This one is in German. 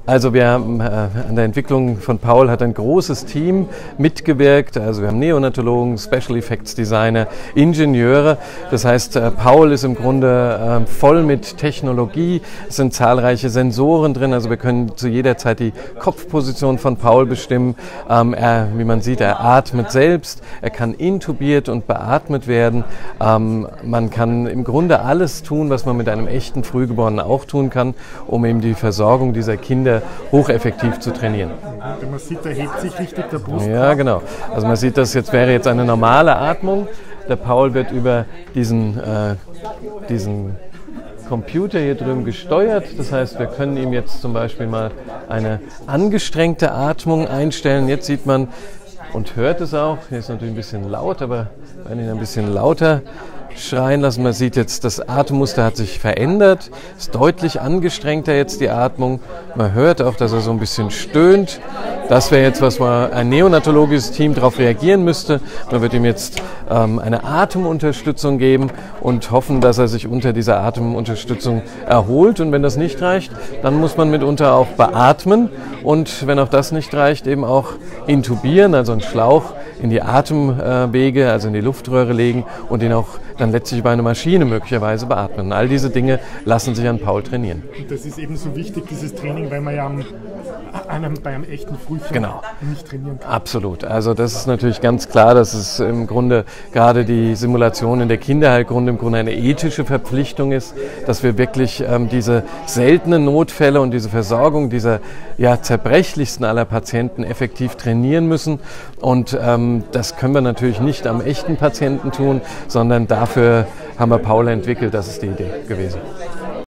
Also wir haben an der Entwicklung von Paul hat ein großes Team mitgewirkt. Also wir haben Neonatologen, Special Effects Designer, Ingenieure. Das heißt, Paul ist im Grunde voll mit Technologie. Es sind zahlreiche Sensoren drin. Also wir können zu jeder Zeit die Kopfposition von Paul bestimmen. Wie man sieht, er atmet selbst. Er kann intubiert und beatmet werden. Man kann im Grunde alles tun, was man mit einem echten Frühgeborenen auch tun kann, um eben die Versorgung dieser Kinder hocheffektiv zu trainieren. Man sieht, da hebt sich richtig der Brust. Ja, genau. Also man sieht, das wäre jetzt eine normale Atmung. Der Paul wird über diesen Computer hier drüben gesteuert. Das heißt, wir können ihm jetzt zum Beispiel mal eine angestrengte Atmung einstellen. Jetzt sieht man und hört es auch. Hier ist natürlich ein bisschen laut, aber wir werden ihn ein bisschen lauter schreien lassen. Man sieht jetzt, das Atemmuster hat sich verändert, ist deutlich angestrengter jetzt die Atmung. Man hört auch, dass er so ein bisschen stöhnt. Das wäre jetzt, was ein neonatologisches Team darauf reagieren müsste. Man wird ihm jetzt eine Atemunterstützung geben und hoffen, dass er sich unter dieser Atemunterstützung erholt. Und wenn das nicht reicht, dann muss man mitunter auch beatmen und wenn auch das nicht reicht, eben auch intubieren, also einen Schlauch in die Atemwege, also in die Luftröhre legen und ihn auch dann letztlich über eine Maschine möglicherweise beatmen. All diese Dinge lassen sich an Paul trainieren. Und das ist eben so wichtig, dieses Training, weil man ja bei einem echten Frühchen nicht trainieren kann. Absolut. Also das ist natürlich ganz klar, dass es im Grunde gerade die Simulation in der Kinderheilkunde im Grunde eine ethische Verpflichtung ist, dass wir wirklich diese seltenen Notfälle und diese Versorgung dieser zerbrechlichsten aller Patienten effektiv trainieren müssen. Und das können wir natürlich nicht am echten Patienten tun, sondern dafür haben wir Paul entwickelt. Das ist die Idee gewesen.